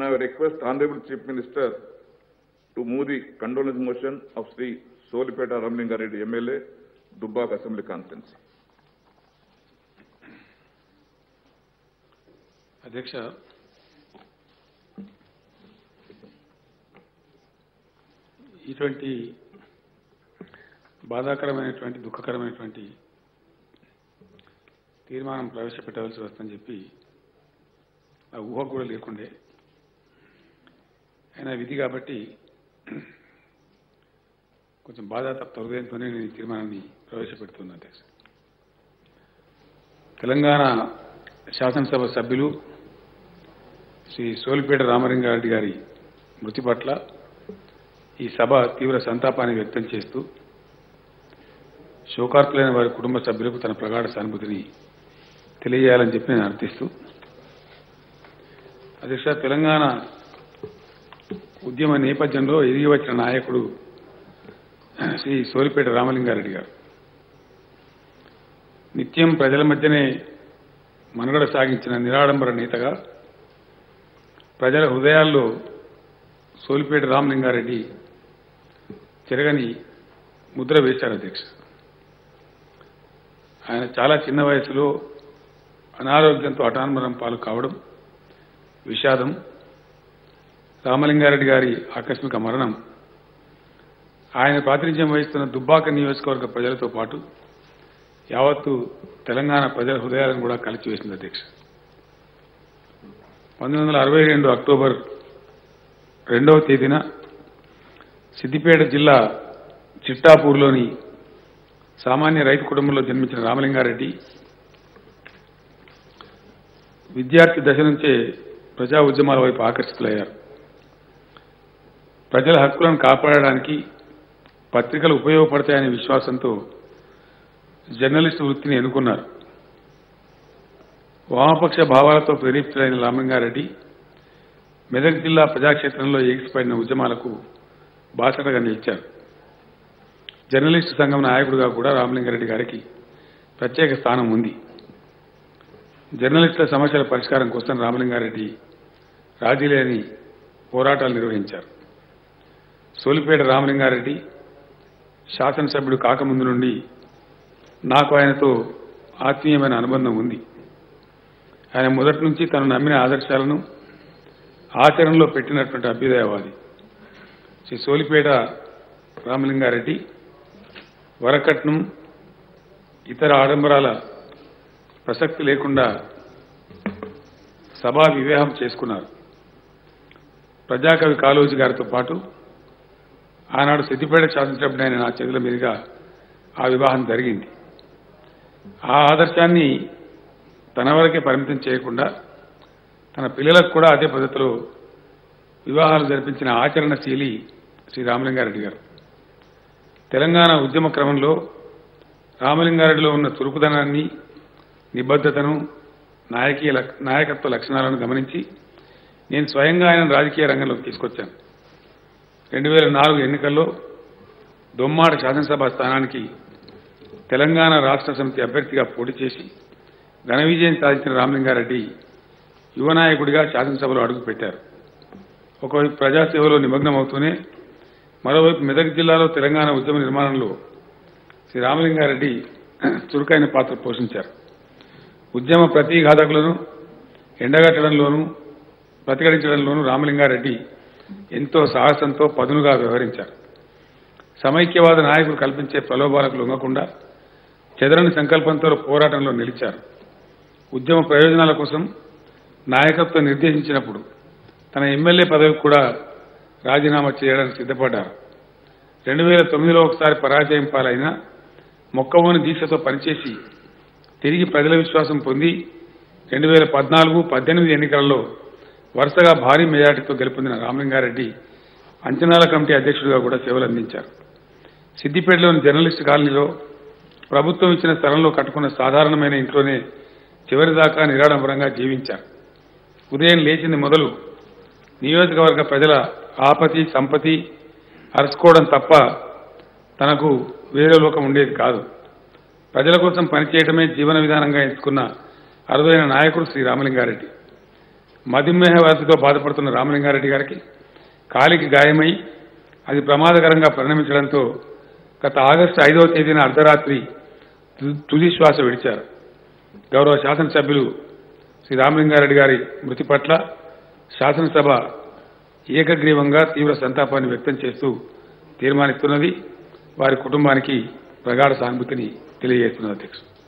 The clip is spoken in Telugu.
Now I request Honorable Chief Minister to move the condolence motion of Sri Solipeta Ramlingareddy MLA, Dubbak Assembly Constituency. అధ్యక్ష, ఇటువంటి బాధాకరమైనటువంటి దుఃఖకరమైనటువంటి తీర్మానం ప్రవేశపెట్టవలసి వస్తుందని చెప్పి ఆ ఊహ కూడా లేకుండే, అయినా విధి కాబట్టి కొంచెం బాధాతప్త హృదయంతోనే నేను ఈ తీర్మానాన్ని ప్రవేశపెడుతున్నాను. అధ్యక్ష, తెలంగాణ శాసనసభ సభ్యులు శ్రీ సోలిపేట రామలింగారెడ్డి గారి మృతి పట్ల ఈ సభ తీవ్ర సంతాపాన్ని వ్యక్తం చేస్తూ శోకార్తులైన వారి కుటుంబ సభ్యులకు తన ప్రగాఢ సానుభూతిని తెలియజేయాలని చెప్పి నేను అర్థిస్తూ, అధ్యక్ష, తెలంగాణ ఉద్యమ నేపథ్యంలో ఎదిగి వచ్చిన నాయకుడు శ్రీ సోలిపేట రామలింగారెడ్డి గారు నిత్యం ప్రజల మధ్యనే మనుగడ సాగించిన నిరాడంబర నేతగా ప్రజల హృదయాల్లో సోలిపేట రామలింగారెడ్డి చెరగని ముద్ర వేశారు. అధ్యక్ష, ఆయన చాలా చిన్న వయసులో అనారోగ్యంతో హఠాన్మరణం పాలు కావడం విషాదం, రామలింగారెడ్డి గారి ఆకస్మిక మరణం ఆయన ప్రాతినిధ్యం వహిస్తున్న దుబ్బాక నియోజకవర్గ ప్రజలతో పాటు యావత్తు తెలంగాణ ప్రజల హృదయాలను కూడా కలిచివేసింది. అధ్యక్ష, 1962 అక్టోబర్ 2వ తేదీన సిద్దిపేట జిల్లా చిట్టాపూర్లోని సామాన్య రైతు కుటుంబంలో జన్మించిన రామలింగారెడ్డి విద్యార్థి దశ నుంచే ప్రజా ఉద్యమాల వైపు ఆకర్షితులయ్యారు. ప్రజల హక్కులను కాపాడడానికి పత్రికలు ఉపయోగపడతాయనే విశ్వాసంతో జర్నలిస్టు వృత్తిని ఎన్నుకున్నారు. వామపక్ష భావాలతో ప్రేరేపితులైన రామలింగారెడ్డి మెదక్ జిల్లా ప్రజాక్షేత్రంలో ఎగిసిపడిన ఉద్యమాలకు బాసటగా నిలిచారు. జర్నలిస్టు సంఘం నాయకుడిగా కూడా రామలింగారెడ్డి గారికి ప్రత్యేక స్థానం ఉంది. జర్నలిస్టుల సమస్యల పరిష్కారం కోసం రామలింగారెడ్డి రాజీలేని పోరాటాలు నిర్వహించారు. సోలిపేట రామలింగారెడ్డి శాసనసభ్యుడు కాకముందు నుండి నాకు ఆయనతో ఆత్మీయమైన అనుబంధం ఉంది. ఆయన మొదటి నుంచి తను నమ్మిన ఆదర్శాలను ఆచరణలో పెట్టినటువంటి అభ్యుదయవాది. శ్రీ సోలిపేట రామలింగారెడ్డి వరకట్నం ఇతర ఆడంబరాల ప్రసక్తి లేకుండా సభా వివాహం చేసుకున్నారు. ప్రజాకవి కాళోజీ గారితో పాటు ఆనాడు సిద్దిపేట శాసనసభ్యుడైన నా చేతుల మీదుగా ఆ వివాహం జరిగింది. ఆ ఆదర్శాన్ని తన వరకే పరిమితం చేయకుండా తన పిల్లలకు కూడా అదే పద్ధతిలో వివాహాలు జరిపించిన ఆచరణశీలి శ్రీ రామలింగారెడ్డి గారు. తెలంగాణ ఉద్యమ క్రమంలో రామలింగారెడ్డిలో ఉన్న చురుకుదనాన్ని, నిబద్ధతను, నాయకత్వ లక్షణాలను గమనించి నేను స్వయంగా ఆయన రాజకీయ రంగంలోకి తీసుకొచ్చాను. 2004 ఎన్నికల్లో దొమ్మాడ శాసనసభ స్థానానికి తెలంగాణ రాష్ట్ర సమితి అభ్యర్థిగా పోటీ చేసి ఘన విజయం సాధించిన రామలింగారెడ్డి యువ నాయకుడిగా శాసనసభలో అడుగుపెట్టారు. ఒకవైపు ప్రజాసేవలో నిమగ్నమవుతూనే మరోవైపు మెదక్ జిల్లాలో తెలంగాణ ఉద్యమ నిర్మాణంలో శ్రీ రామలింగారెడ్డి చురుకైన పాత్ర పోషించారు. ఉద్యమ ప్రతిఘాతకులను ఎండగట్టడంలోనూ ప్రతిఘటించడంలోనూ రామలింగారెడ్డి ఎంతో సాహసంతో పదునుగా వ్యవహరించారు. సమైక్యవాద నాయకులు కల్పించే ప్రలోభాలకు లొంగకుండా చెదరని సంకల్పంతో పోరాటంలో నిలిచారు. ఉద్యమ ప్రయోజనాల కోసం నాయకత్వం నిర్దేశించినప్పుడు తన ఎమ్మెల్యే పదవికి కూడా రాజీనామా చేయడానికి సిద్ధపడ్డారు. 2009లో ఒకసారి పరాజయం పాలైన మొక్కవోని దీక్షతో పనిచేసి తిరిగి ప్రజల విశ్వాసం పొంది 2014-18 ఎన్నికలలో వరుసగా భారీ మెజార్టీతో గెలుపొందిన రామలింగారెడ్డి అంచనాల కమిటీ అధ్యక్షుడిగా కూడా సేవలు అందించారు. సిద్దిపేటలోని జర్నలిస్టు కాలనీలో ప్రభుత్వం ఇచ్చిన స్థలంలో కట్టుకున్న సాధారణమైన ఇంట్లోనే చివరిదాకా నిరాడంబరంగా జీవించారు. ఉదయం లేచింది మొదలు నియోజకవర్గ ప్రజల ఆపతి సంపతి అరుచుకోవడం తప్ప తనకు వేరే లోకం ఉండేది కాదు. ప్రజల కోసం పనిచేయడమే జీవన విధానంగా ఎంచుకున్న అరుదైన నాయకుడు శ్రీ రామలింగారెడ్డి. మధుమేహ వ్యాధితో బాధపడుతున్న రామలింగారెడ్డి గారికి కాలికి గాయమై అది ప్రమాదకరంగా పరిణమించడంతో గత ఆగస్టు 5వ తేదీన అర్ధరాత్రి తుది శ్వాస విడిచారు. గౌరవ శాసనసభ్యులు శ్రీ రామలింగారెడ్డి గారి మృతి పట్ల శాసనసభ ఏకగ్రీవంగా తీవ్ర సంతాపాన్ని వ్యక్తం చేస్తూ తీర్మానిస్తున్నది. వారి కుటుంబానికి ప్రగాఢ సానుభూతిని తెలియజేస్తున్నది. అధ్యక్షుడు.